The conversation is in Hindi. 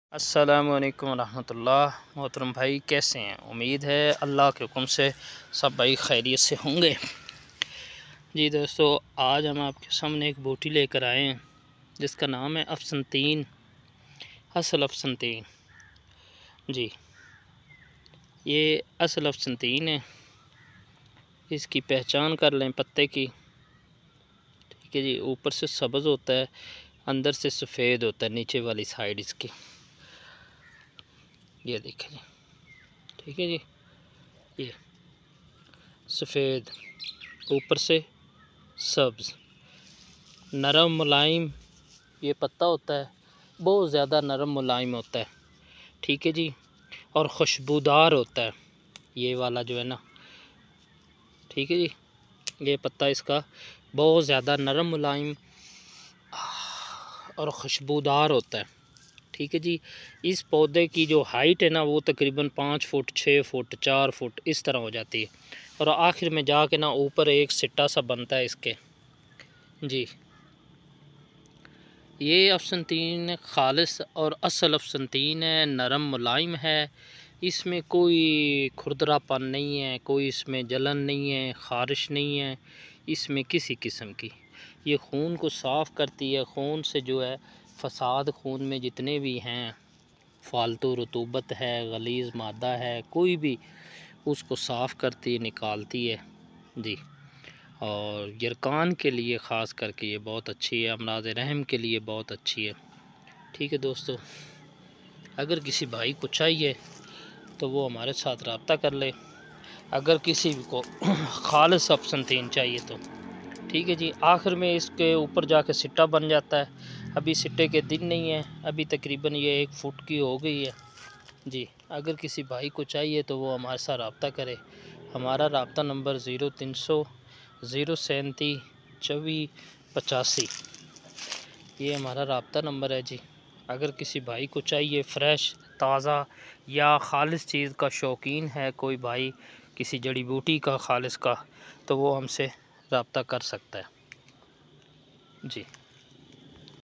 अस्सलामुअलैकुम रहमतुल्लाह। मोहतरम भाई कैसे हैं? उम्मीद है अल्लाह के हुक्म से सब भाई खैरियत से होंगे। जी दोस्तों, आज हम आपके सामने एक बूटी लेकर आए हैं जिसका नाम है अफसनतीन, असल अफसनतीन। जी, ये असल अफसनतीन है। इसकी पहचान कर लें पत्ते की। ठीक है जी, ऊपर से सब्ज़ होता है, अंदर से सफ़ेद होता है, नीचे वाली साइड इसकी। ये देखें जी, ठीक है जी, ये सफ़ेद ऊपर से सब्ज़, नरम मुलायम ये पत्ता होता है, बहुत ज़्यादा नरम मुलायम होता है। ठीक है जी, और खुशबूदार होता है ये वाला जो है ना। ठीक है जी, ये पत्ता इसका बहुत ज़्यादा नरम मुलायम और खुशबूदार होता है। ठीक है जी, इस पौधे की जो हाइट है ना वो तकरीबन 5 फुट, 6 फुट, 4 फुट इस तरह हो जाती है, और आखिर में जाके ना ऊपर एक सिट्टा सा बनता है इसके। जी, ये अफसनतीन खालिस और असल अफसनतीन है, नरम मुलायम है। इसमें कोई खुरदरापन नहीं है, कोई इसमें जलन नहीं है, ख़ारिश नहीं है इसमें किसी किस्म की। ये खून को साफ़ करती है। खून से जो है फसाद खून में जितने भी हैं, फालतू रतूबत है, गलीज़ मादा है, कोई भी उसको साफ़ करती है, निकालती है। जी, और यरकान के लिए ख़ास करके ये बहुत अच्छी है, अमराज़ रहम के लिए बहुत अच्छी है। ठीक है दोस्तों, अगर किसी भाई को चाहिए तो वो हमारे साथ रब्ता कर ले। अगर किसी को खालिस अफसनतीन चाहिए तो ठीक है जी। आखिर में इसके ऊपर जाके सिट्टा बन जाता है। अभी सिट्टे के दिन नहीं है, अभी तकरीबन ये 1 फुट की हो गई है। जी, अगर किसी भाई को चाहिए तो वो हमारे साथ रब्ता करे। हमारा रब्ता नंबर 0300 037 24 85, ये हमारा रब्ता नंबर है जी। अगर किसी भाई को चाहिए फ़्रेश, ताज़ा या ख़ालिस चीज़ का शौकीन है कोई भाई, किसी जड़ी बूटी का ख़ालिस का, तो वो हमसे रब्ता कर सकता है जी।